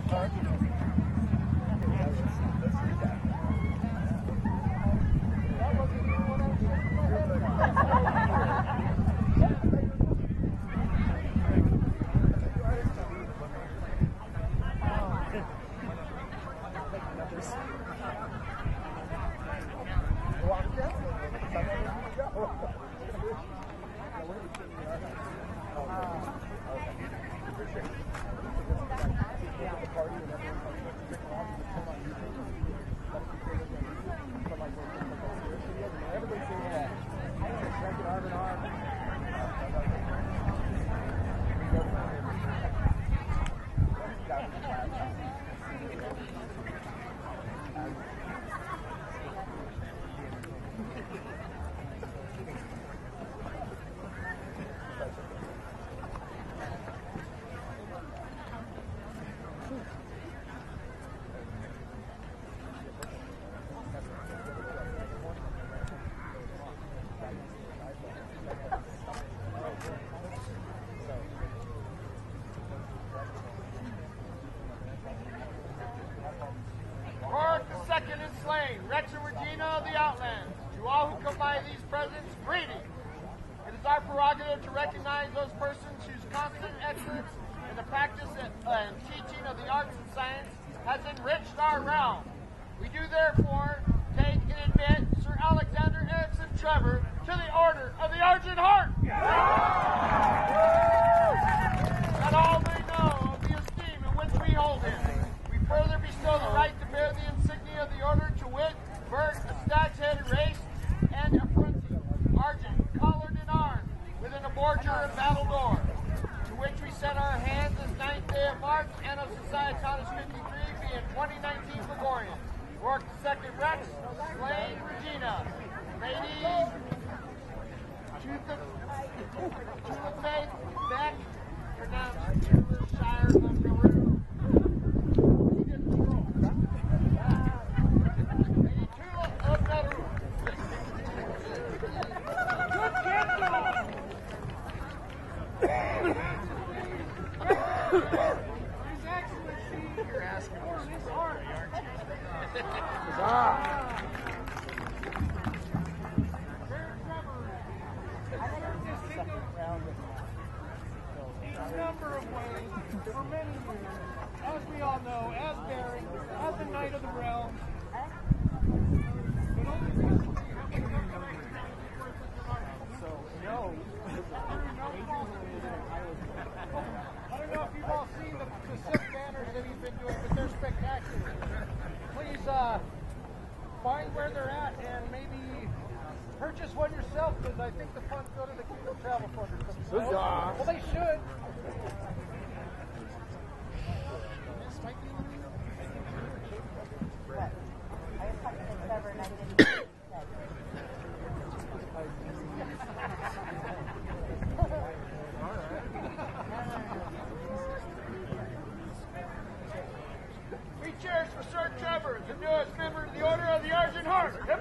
Rex and Regina of the Outlands, to all who come by these presents, greeting. It is our prerogative to recognize those persons whose constant excellence in the practice and teaching of the arts and science has enriched our realm. We do therefore take and admit Sir Alexander Erickson Trevor to the Order of the Argent Heart. That all may know of the esteem in which we hold him. We further bestow the right to bear the insignia of the order, to wit, bird, a stag's-headed race, and affronting, argent, collared and armed, within a bordure and battle door, to which we set our hands this 9th day of March, Anno Societatis 53, being 2019 Gregorian. Rourke II Rex, Slane Regina, Lady Tulip Faith Beck, pronounced Shire of Nauru. Find where they're at and maybe purchase one yourself, because I think the funds go to the Kingdom Travel Fund or something. Well, they should. Cheers for Sir Trevor, the newest member of the Order of the Argent Heart.